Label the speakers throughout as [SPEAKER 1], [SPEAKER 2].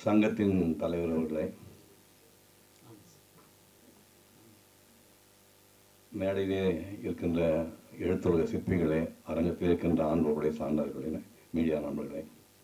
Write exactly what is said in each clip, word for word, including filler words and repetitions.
[SPEAKER 1] சங்கத்தின் தலைவர் அவர்களே, மேடையிலே இருக்கின்ற எழுத்துலக சிற்பிகளே, அரங்கத்தில் இருக்கின்ற ஆண்களுடைய சார்ந்தவர்களே, மீடியா நண்பர்களே,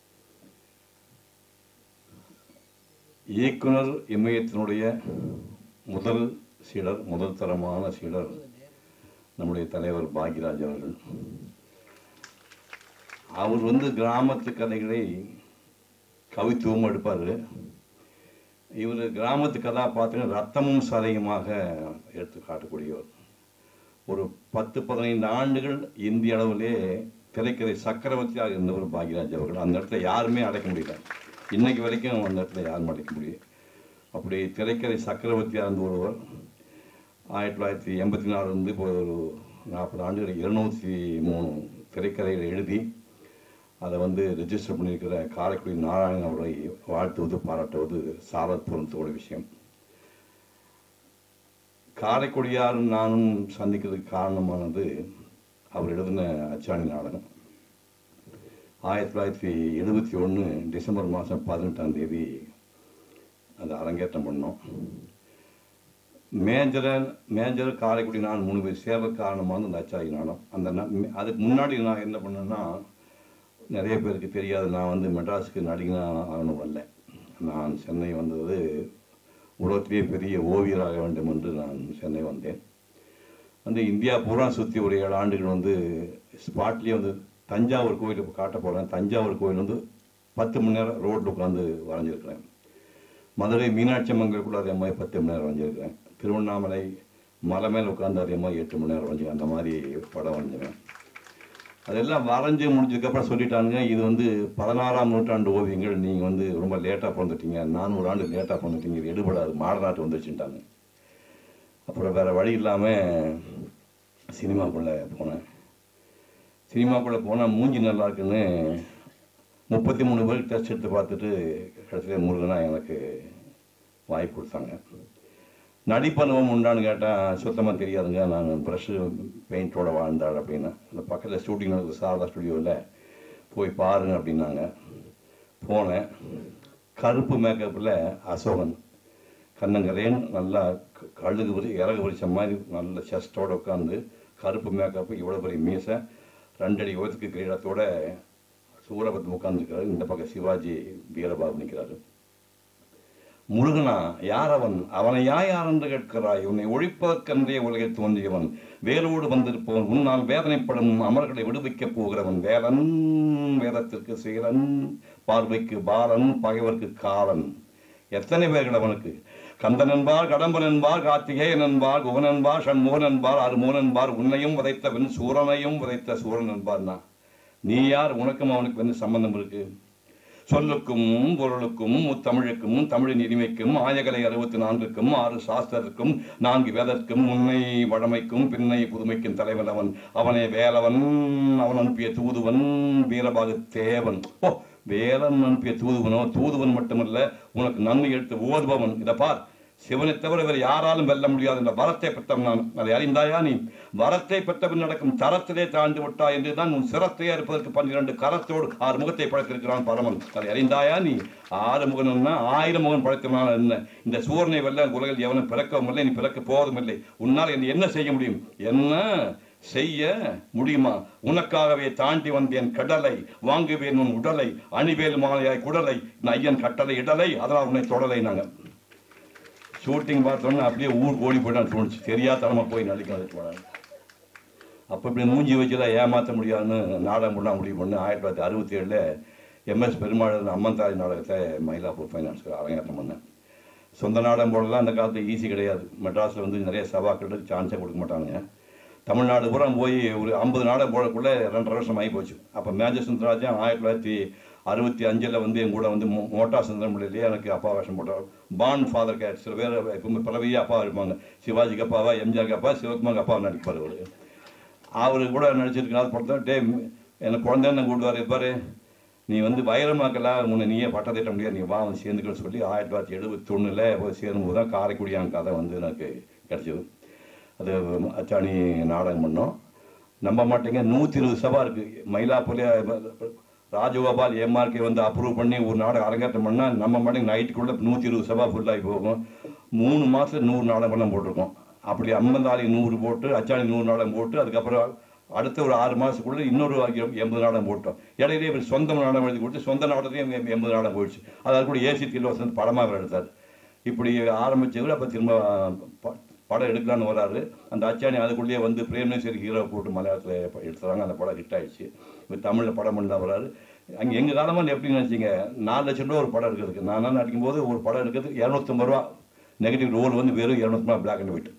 [SPEAKER 1] இயக்குனர் இமயத்தினுடைய முதல் சீடர், முதல் தரமான சீடர் நம்முடைய தலைவர் பாக்யராஜ் அவர்கள். அவர் வந்து கிராமத்து கதைகளை கவித்துவம் எடுப்பார். இவர் கிராமத்து கதாபாத்திரம் ரத்தமும் சதையுமாக எடுத்து காட்டக்கூடியவர். ஒரு பத்து பதினைந்து ஆண்டுகள் இந்திய அளவிலே திரைக்கதை சக்கரவர்த்தியாக இருந்தவர் பாக்யராஜ் அவர்கள். அந்த இடத்துல யாருமே அடைக்க முடியல. இன்னைக்கு வரைக்கும் அந்த இடத்துல யாரும் அடைக்க முடியும். அப்படி திரைக்கதை சக்கரவர்த்தியாக இருந்த ஒருவர் ஆயிரத்தி தொள்ளாயிரத்தி எண்பத்தி நாலுலேருந்து இப்போ ஒரு நாற்பது ஆண்டுகள் இருநூற்றி மூணு திரைக்கதைகளை எழுதி அதை வந்து ரெஜிஸ்டர் பண்ணியிருக்கிற காரைக்குடி நாராயணன் அவர்களை வாழ்த்துவது, பாராட்டுவது சாரத் பொருத்தோட விஷயம். காரைக்குடியாரும் நானும் சந்திக்கிறதுக்கு காரணமானது அவர் எழுதின அச்சாணி நாடகம். ஆயிரத்தி தொள்ளாயிரத்தி எழுபத்தி ஒன்று டிசம்பர் மாதம் பதினெட்டாம் தேதி அதை அரங்கேற்றம் பண்ணோம். மேஜர் மேஜர் காரைக்குடி நான் மூணு பேர் சேவை காரணமான அந்த அச்சாணி நாடகம். அந்த அதுக்கு முன்னாடி நான் என்ன பண்ணேன்னா, நிறைய பேருக்கு தெரியாது, நான் வந்து மெட்ராஸுக்கு நடிகனாக ஆகணும் வரல. நான் சென்னை வந்தது உலகத்திலேயே பெரிய ஓவியராக வேண்டும் என்று நான் சென்னை வந்தேன். வந்து இந்தியா பூரா சுற்றி ஒரு ஏழு ஆண்டுகள் வந்து ஸ்பாட்லேயே வந்து தஞ்சாவூர் கோயில் காட்ட போகிறேன். தஞ்சாவூர் கோயில் வந்து பத்து மணி நேரம் ரோட்டில் உட்காந்து வரைஞ்சிருக்கிறேன். மதுரை மீனாட்சி அம்மன் கூட அதே மாதிரி பத்து மணி நேரம் வரைஞ்சிருக்கிறேன். திருவண்ணாமலை மலை மேலே உட்காந்து அதே மாதிரி எட்டு மணி நேரம் வரைஞ்சி அந்த மாதிரி படம் வரைஞ்சிருவேன். அதெல்லாம் வரைஞ்சி முடிஞ்சதுக்கப்புறம் சொல்லிட்டானுங்க, இது வந்து பதினாறாம் நூற்றாண்டு ஓவியங்கள், நீங்கள் வந்து ரொம்ப லேட்டாக பிறந்துட்டீங்க, நானூறு ஆண்டு லேட்டாக பிறந்துட்டீங்க, இது எடுபடாது, மாடர்னாட்டு வந்துச்சுட்டாங்க. அப்புறம் வேறு வழி இல்லாமல் சினிமாக்குள்ளே போனேன். சினிமாக்குள்ளே போனால் மூஞ்சி நல்லா இருக்குன்னு முப்பத்தி மூணு பேருக்கு டெஸ்ட் எடுத்து பார்த்துட்டு கடைசியில் முருகனா எனக்கு வாய்ப்பு கொடுத்தாங்க. நடிப்பனுவம் உண்டான்னு கேட்டால் சுத்தமாக தெரியாதுங்க, நான் ப்ரஷ்ஷு பெயிண்டோட வாழ்ந்தாள் அப்படின்னா. அந்த பக்கத்தில் ஷூட்டிங் நடக்குது சாரதா ஸ்டுடியோவில், போய் பாருங்க அப்படின்னாங்க. போனேன். கருப்பு மேக்கப்பில் அசோகன் கண்ணங்கரேன் நல்லா கழுகு பறி இறகு பறிச்ச மாதிரி நல்ல செஸ்டோடு உட்காந்து, கருப்பு மேக்கப்பு, இவ்வளோ பெரிய மீசை, ரெண்டடி உயரத்துக்கு கிரீடத்தோட சூரபத்து உட்காந்துருக்கிறாரு. இந்த பக்கம் சிவாஜி வீரபாபு நிற்கிறாரு. முருகனா, யார் அவன்? அவனை யா யார் என்று கேட்கிறாய்? உன்னை ஒழிப்பதற்கென்றே உலகில் தோன்றியவன், வேலோடு வந்திருப்பவன், உன்னால் வேதனைப்படும் அமர்களை விடுவிக்கப் போகிறவன், வேலன் வேதத்திற்கு சீலன், பார்வைக்கு பாலன், பகைவர்க்கு காலன். எத்தனை பேர்கள் அவனுக்கு? கந்தன் என்பார், கடம்பன் என்பார், கார்த்திகேயன் என்பார், குகன் என்பார், சண்முகன் என்பார், அருமோன் என்பார், உன்னையும் உதைத்தவன் சூரனையும் உதைத்த சூரன் என்பார்னா நீ யார்? உனக்கும் அவனுக்கு வந்து சம்பந்தம் இருக்கு? சொல்லுக்கும் பொருளுக்கும் முத்தமிழுக்கும் தமிழின் இனிமைக்கும் ஆயகலை அறுபத்தி நான்குக்கும் ஆறு சாஸ்திரத்திற்கும் நான்கு வேதற்கும் முன்னை வழமைக்கும் பின்னை புதுமைக்கும் தலைவன் அவன். அவனே வேலவன், அவன் அனுப்பிய தூதுவன், வீரபாகு தேவன். ஓ, வேலன் அனுப்பிய தூதுவனோ? தூதுவன் மட்டுமல்ல, உனக்கு நன்மை எடுத்து ஓதுபவன். இதை பார், சிவனை தவிர வேறு யாராலும் வெல்ல முடியாது என்ற வரத்தை பெற்றவன் நான். அதை அறிந்தாயா நீ? வரத்தை பெற்றவன் நடக்கும் தரத்திலே தாழ்ந்து விட்டாய் என்றுதான் உன் சிரத்தையே இருப்பதற்கு பன்னிரண்டு கரத்தோடு ஆறு முகத்தை படைத்திருக்கிறான் பரமன். அதை அறிந்தாயா நீ? ஆறு முகன்னா ஆயிரம் முகன் படைத்தவனால் என்ன? இந்த சூரனை வெல்ல உலகில் எவனும் பிறக்கவும் இல்லை, நீ பிறக்க போவதும் இல்லை. உன்னால் என்ன செய்ய முடியும்? என்ன செய்ய முடியுமா? உனக்காகவே தாண்டி வந்தேன் கடலை, வாங்குவேன் உன் உடலை, அணிவேல் மாலையாய் குடலை, ஐயன் கட்டளை இடலை, அதனால் உன்னை தொடலை. நாங்கள் ஷூட்டிங் பார்த்தோன்னா அப்படியே ஊர் ஓடி போயிட்டான்னு தோணுச்சு. தெரியாதனமாக போய் நடிக்கிறது போனாங்க. அப்போ இப்படி மூஞ்சி வச்சுதான் ஏமாற்ற முடியாதுன்னு நாடகம் பண்ணால் முடிவு பண்ணு. ஆயிரத்தி தொள்ளாயிரத்தி அறுபத்தி ஏழில் எம்எஸ் பெருமாள் அம்மன் தாய் நாடகத்தை மயிலாப்பூர் ஃபைனான்ஸுக்கு அரங்கேற்றம் பண்ணேன். சொந்த நாடகம் போடலாம் அந்த காலத்தில் ஈஸி கிடையாது. மெட்ராஸில் வந்து நிறைய சபாக்கள் சான்ஸே கொடுக்க மாட்டாங்க. தமிழ்நாடு பூரா போய் ஒரு ஐம்பது நாடகம் போடக்குள்ளே ரெண்டரை வருஷம் ஆகி போச்சு. அப்போ மேஜர் சுந்தரராஜன் ஆயிரத்தி தொள்ளாயிரத்தி அறுபத்தி அஞ்சில் வந்து என் கூட வந்து மோட்டா சுந்தரம் பிள்ளையிலேயே எனக்கு அப்பா வேஷம் போட்டார். பான் ஃபாதர் கேட் சில பேர் எப்பவுமே பலவையே அப்பா இருப்பாங்க. சிவாஜிக்கு அப்பாவா, எம்ஜிஆருக்கு அப்பா, சிவகுமாருக்கு அப்பா நடிப்பார். அவர் அவரு கூட நடிச்சிருக்கனால பொறுத்த டே எனக்கு குழந்தைன்னு கூப்பிடுவார். இருப்பார், நீ வந்து வைரமாக்கலாம், உன்னை நீயே பட்டத்திட்ட முடியாது, நீ வா வந்து சேர்ந்துக்கன்னு சொல்லி ஆயிரத்தி தொள்ளாயிரத்தி எழுபத்தி ஒன்றில் போய் சேரும்போது தான் காரைக்குடியான் கதை வந்து எனக்கு கிடச்சிது. அது அச்சாணி நாடகம் பண்ணோம். நம்ப மாட்டேங்க, நூற்றி இருபது சபா இருக்குது மயிலாப்பூர்லேயே. ராஜகோபால் எம்ஆர்கே வந்து அப்ரூவ் பண்ணி ஒரு நாடகம் அரங்கேற்றம் பண்ணால் நம்ம மாட்டுக்கு நைட்டுக்குள்ளே நூற்றி இருபது சபா ஃபுல்லாகி போகும். மூணு மாதத்துல நூறு நாடகம் போட்டிருக்கோம். அப்படி அம்மந்தாளி நூறு போட்டு அச்சாணி நூறு நாடகம் போட்டு அதுக்கப்புறம் அடுத்த ஒரு ஆறு மாதத்துக்குள்ளே இன்னொரு எண்பது நாடகம் போட்டோம். இடையிலே இவர் சொந்த நாடகம் எழுதி கொடுத்து சொந்த நாடகத்தையும் எண்பது நாடகம் போயிடுச்சு. அதாவது கூட ஏசி தில்வாசன் படமாக எடுத்தார். இப்படி ஆரம்பித்தவர் அப்போ திரும்ப படம் எடுக்கலான்னு வராரு. அந்த அச்சாணி அதுக்குள்ளேயே வந்து பிரேம்நேஸ்வரி ஹீரோ போட்டு மலையாளத்தில் எடுத்துறாங்க. அந்த படம் ஹிட் ஆகிடுச்சு. இப்போ தமிழில் படம் பண்ணலாம் வராரு. அங்கே எங்கள் காலமாக எப்படி நினச்சிங்க, நாலு லட்சம் ரூபா ஒரு படம் எடுக்கிறதுக்கு. நான் நடிக்கும் போது ஒரு படம் எடுக்கிறதுக்கு இரநூத்தம்பது ரூபா நெகட்டிவ் ரோல் வந்து வெறும் இரநூத்தம்பது ரூபா பிளாக் அண்ட் ஒயிட்,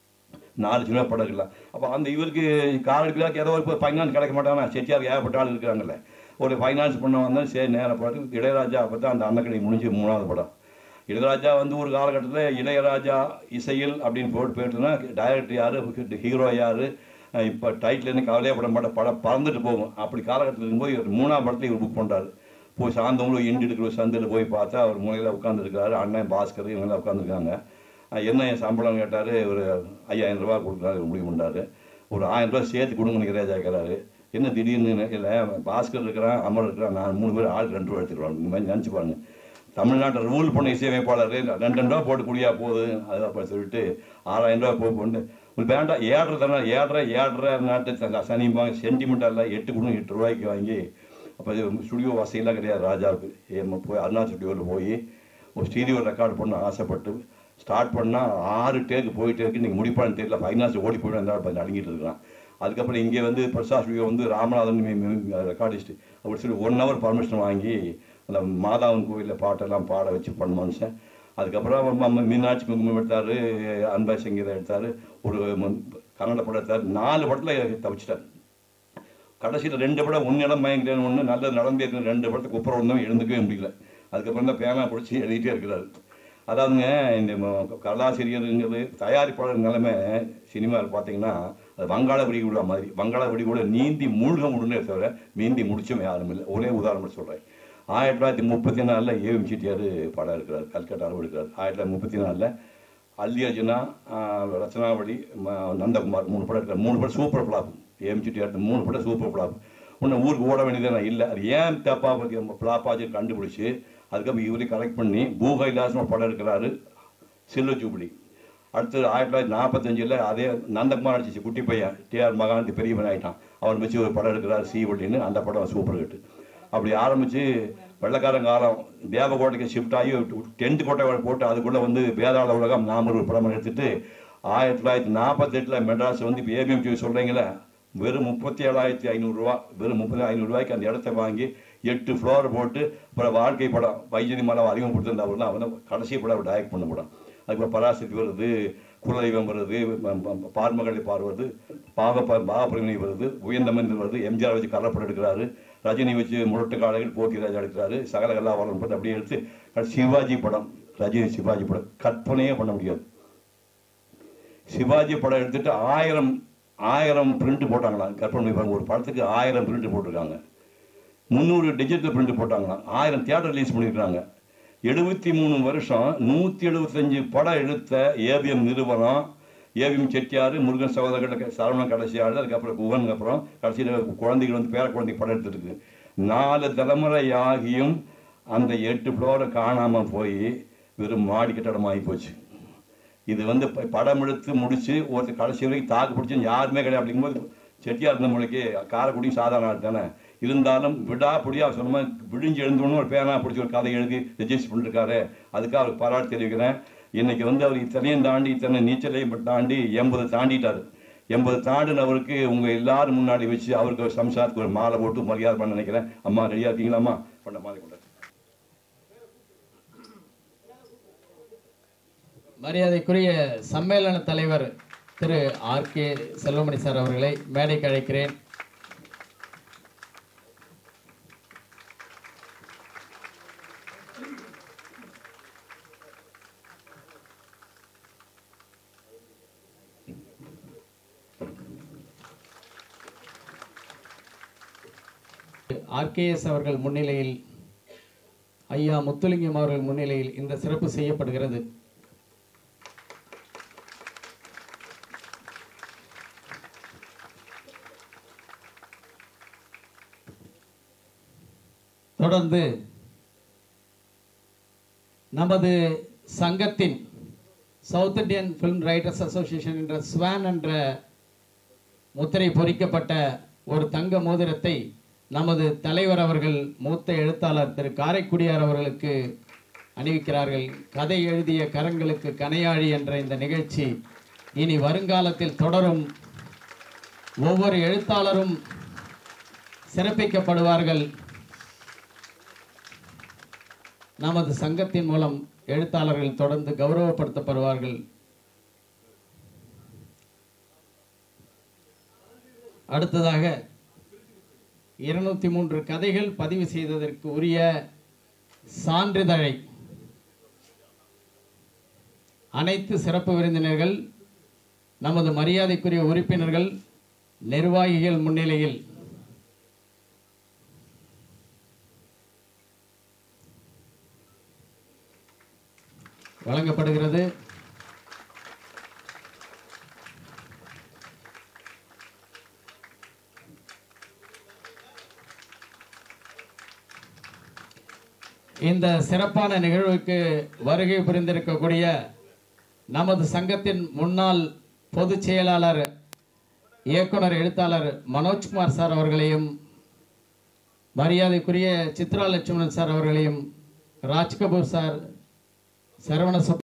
[SPEAKER 1] நாலு லட்சம் ரூபா படம் இருக்கலாம். அப்போ அந்த இவருக்கு காலடிக்கலாக்கு ஏதோ ஒரு ஃபைனான்ஸ் கிடைக்க மாட்டாங்கன்னா செட்டியார் ஏகப்பட்ட ஆள் இருக்கிறாங்கல்ல, ஒரு ஃபைனான்ஸ் பண்ண வந்தால் சரி நேரம் படத்துக்கு இளையராஜா அப்போ தான் அந்த அன்னக்கடை முடிஞ்சு மூணாவது படம். இளையராஜா வந்து ஒரு காலகட்டத்தில் இளையராஜா இசையில் அப்படின்னு போட்டு போயிட்டுனா டைரக்டர் யார், ஹீரோ யார், இப்போ டைட்டில் கவலையே படம் பட படம் பறந்துட்டு போகும். அப்படி காலகட்டத்தில் இருக்கும்போது இவர் மூணாம் படத்தை இவர் புக் பண்ணுறாரு. போய் சாயந்தவங்களும் இண்டு எடுக்கிற சந்தில் போய் பார்த்தா அவர் மூலையில் உட்காந்துருக்கிறாரு. அண்ணன் பாஸ்கர் இவங்கெல்லாம் உட்காந்துருக்காங்க. என்ன என் சம்பளம் கேட்டார். ஒரு ஐயாயிரம் ரூபா கொடுக்குறாரு முடிவு பண்ணார். ஒரு ஆயிரம் ரூபா சேர்த்து கொடுங்கன்னு இளையராஜா கேட்குறாரு. என்ன திடீர்னு இல்லை, பாஸ்கர் இருக்கிறான், அமர் இருக்கிறான், நான் மூணு பேர் ஆளுக்கு ரெண்டு ரூபா எடுத்துக்கிறோம். இந்த மாதிரி நினச்சி பாருங்க. தமிழ்நாட்டில் ரூல் பண்ண இசையமைப்பாளர் ரெண்டு ரெண்டு ரூபா போட்டு குடியா போகுது. அதை சொல்லிட்டு ஆறாயிரம் ரூபா போய் கொண்டு ஒரு பேண்டா ஏழரை தானே ஏழரை ஏழரை நாட்டு சனிப்பாங்க சென்டிமெண்ட்டாக இல்லை, எட்டு கொடுங்க எட்டு ரூபாய்க்கு வாங்கி. அப்போ ஸ்டுடியோ வசதியெல்லாம் கிடையாது ராஜாவுக்கு. ஏ போய் அருணா ஸ்டுடியோவில் போய் ஒரு ஸ்டீரியோ ரெக்கார்டு பண்ண ஆசைப்பட்டு ஸ்டார்ட் பண்ணால் ஆறு டேக்கு போயிட்டே இருக்கு. நீங்கள் முடிப்பான்னு தெரியல, ஃபைனான்ஸ் ஓடி போய்ட்டு அந்த அடங்கிட்டு இருக்கிறான். அதுக்கப்புறம் இங்கே வந்து பிரசாத் ஸ்டுடியோ வந்து ராமநாதன் ரெக்கார்டிஸ்ட் அப்படி சொல்லி ஒன் ஹவர் பர்மிஷன் வாங்கி அந்த மாதாவன் கோவிலில் பாட்டெல்லாம் பாட வச்சு பண்ண மனுஷன். அதுக்கப்புறம் மீனாட்சி குங்குமம் எடுத்தார், அன்பா சங்கீதம் எடுத்தார், ஒரு கன்னட படம் எடுத்தார். நாலு படத்தில் தவிச்சிட்டார். கடைசியில் ரெண்டு படம் ஒன்று இடம் மயங்கிறேன்னு ஒன்று நல்லது நடந்தே இருக்கிற ரெண்டு படத்துக்கு குப்புறம் ஒன்றும் எழுந்துக்கவே முடியல. அதுக்கப்புறம் தான் பேனா பிடிச்சி எழுதிட்டே இருக்கிறாரு. அதாவதுங்க இந்த கலாசிரியருங்கிறது தயாரிப்பாளர் நிலைமை சினிமாவில் பார்த்தீங்கன்னா அது வங்காள விடிகுடா மாதிரி. வங்காள விடிகுட நீந்தி மூழ்க முடியும்னே தவிர மீந்தி முடிச்சும் யாரும் இல்லை. ஒரே உதாரணம் சொல்கிறேன். ஆயிரத்தி தொள்ளாயிரத்தி முப்பத்தி நாலில் ஏவிஎம் செட்டியார் படம் இருக்கிறார், கல்கட்டாவில் எடுக்கிறார். ஆயிரத்தி தொள்ளாயிரத்தி முப்பத்தி நாலில் அல்லி அர்ஜுனா, ரச்சனாவளி, நந்தகுமார் மூணு படம் எடுக்கிறார். மூணு படம் சூப்பர் ஃப்ளாப். ஏவிஎம் செட்டியார் மூணு படம் சூப்பர் ஃப்ளாப். ஒன்று ஊருக்கு ஓட வேண்டியது இல்லை, அது ஏன் தப்பாக ஃப்ளாப்பாச்சு கண்டுபிடிச்சி அதுக்கப்புறம் இவரையும் கரெக்ட் பண்ணி பூகைலாசம் படம் எடுக்கிறாரு சில்வ ஜூபிலி. அடுத்து ஆயிரத்தி தொள்ளாயிரத்தி நாற்பத்தஞ்சில் அதே நந்தகுமார் அடிச்சிச்சு குட்டி பையன் டிஆர் மகாந்தி பெரியவன் ஆகிட்டான். அவன் வச்சு ஒரு படம் எடுக்கிறார் சீவட்டின்னு. அந்த படம் சூப்பர் ஹிட். அப்படி ஆரம்பித்து வெள்ளக்காரன் காலம் தேவகோட்டைக்கு ஷிஃப்ட் ஆகி டென்த் கோட்டை போட்டு அதுக்குள்ளே வந்து வேதாள உலகம் நாம ஒரு படம் எடுத்துட்டு ஆயிரத்தி தொள்ளாயிரத்தி நாற்பத்தெட்டில் மெட்ராஸ் வந்து இப்போ ஏபிஎம் டிவி சொல்கிறீங்களே வெறும் முப்பத்தி ஏழாயிரத்தி ஐநூறுரூவா வெறும் முப்பத்தி ஐநூறுரூவாய்க்கு அந்த இடத்த வாங்கி எட்டு ஃப்ளோர் போட்டு அப்புறம் வாழ்க்கை படம் வைஜதி மலம் அதிகம் கொடுத்துருந்தா தான் அவன் கடைசி படம் அவர் டைரக்ட் பண்ண படம். அதுக்கப்புறம் பராசக்தி வருது, குலதெய்வம் வருது, பார்மகளை பார்வது, பாக பாகப்பிரிவினை வருது, உயர்ந்த மனிதன் வருது, எம்ஜிஆர் வச்சு கள்ளப்படம் எடுக்கிறாரு, ரஜினி வச்சு முரட்டு காலைகள் போக்கிராஜ் எடுக்கிறாரு, சகல கல்லா வரணும் பார்த்து அப்படியே எடுத்து சிவாஜி படம், ரஜினி சிவாஜி படம் கற்பனையே பண்ண முடியாது. சிவாஜி படம் எடுத்துட்டு ஆயிரம் ஆயிரம் பிரிண்ட் போட்டாங்களாம். கற்பனை ஒரு படத்துக்கு ஆயிரம் பிரிண்ட் போட்டிருக்காங்க. முந்நூறு டிஜிட்டல் பிரிண்ட் போட்டாங்களாம். ஆயிரம் தியேட்டர் ரிலீஸ் பண்ணியிருக்காங்க. எழுபத்தி மூணு வருஷம் நூற்றி எழுபத்தஞ்சு படம் எடுத்த ஏபிஎம் நிறுவனம், ஏவிஎம் செட்டியார், முருகன் சகோதரர்கள், சரவணன் கடைசியாளர், அதுக்கப்புறம் குகனுக்கு அப்புறம் கடைசியில் குழந்தைகள் வந்து பேர குழந்தைக்கு படம் எடுத்துருக்கு. நாலு தலைமுறை ஆகியும் அந்த எட்டு ஃப்ளோரை காணாமல் போய் வெறும் மாடி கட்டடம் ஆகி போச்சு. இது வந்து படம் எடுத்து முடித்து ஒருத்தர் கடைசி வரைக்கும் தாக்கு பிடிச்சின்னு யாருமே கிடையாது. அப்படிங்கும்போது செட்டியார் இருந்த மொழிக்கு காரைக்குடியும் சாதாரண ஆள் தானே. இருந்தாலும் விடா பிடியா சொன்ன மாதிரி விழிஞ்சு எழுந்தோன்னு ஒரு பேனா பிடிச்சி ஒரு கதை எழுதி ரெஜிஸ்டர் பண்ணிருக்காரு. அதுக்காக அவருக்கு பாராட்டு தெரிவிக்கிறேன். இன்னைக்கு வந்து அவர் இத்தனையும் தாண்டி இத்தனை நீச்சலையும் தாண்டி எண்பது தாண்டிட்டார். எண்பது தாண்டினவருக்கு உங்கள் எல்லாரும் முன்னாடி வச்சு அவருக்கு ஒரு சம்சாரத்துக்கு ஒரு மாலை போட்டு மரியாதை பண்ண நினைக்கிறேன். அம்மா ரெடியாக இருக்கீங்களாம்மா? பண்ண மாலை கொண்டாரு.
[SPEAKER 2] மரியாதைக்குரிய சம்மேளன தலைவர் Thiru R K Selvamani sir அவர்களை மேடைக்கு அழைக்கிறேன். ஆர்கேஎஸ் அவர்கள் முன்னிலையில், ஐயா முத்துலிங்கம் அவர்கள் முன்னிலையில் இந்த சிறப்பு செய்யப்படுகிறது. தொடர்ந்து நமது சங்கத்தின் South Indian film writers association என்ற ஸ்வான் என்ற முத்திரை பொறிக்கப்பட்ட ஒரு தங்க மோதிரத்தை நமது தலைவர் அவர்கள் மூத்த எழுத்தாளர் திரு காரைக்குடியார் அவர்களுக்கு அணிவிக்கிறார்கள். கதை எழுதிய கரங்களுக்கு கனையாழி என்ற இந்த நிகழ்ச்சி இனி வருங்காலத்தில் தொடரும். ஒவ்வொரு எழுத்தாளரும் சிறப்பிக்கப்படுவார்கள். நமது சங்கத்தின் மூலம் எழுத்தாளர்கள் தொடர்ந்து கௌரவப்படுத்தப்படுவார்கள். அடுத்ததாக இருநூத்தி மூன்று கதைகள் பதிவு செய்ததற்கு உரிய சான்றிதழை அனைத்து சிறப்பு விருந்தினர்கள், நமது மரியாதைக்குரிய உறுப்பினர்கள், நிர்வாகிகள் முன்னிலையில் வழங்கப்படுகிறது. இந்த சிறப்பான நிகழ்வுக்கு வருகை புரிந்திருக்கக்கூடிய நமது சங்கத்தின் முன்னாள் பொதுச் செயலாளர், இயக்குனர், எழுத்தாளர் மனோஜ்குமார் சார் அவர்களையும், மரியாதைக்குரிய சித்ரா லட்சுமணன் சார் அவர்களையும், ராஜ்கபூர் சார், சரவண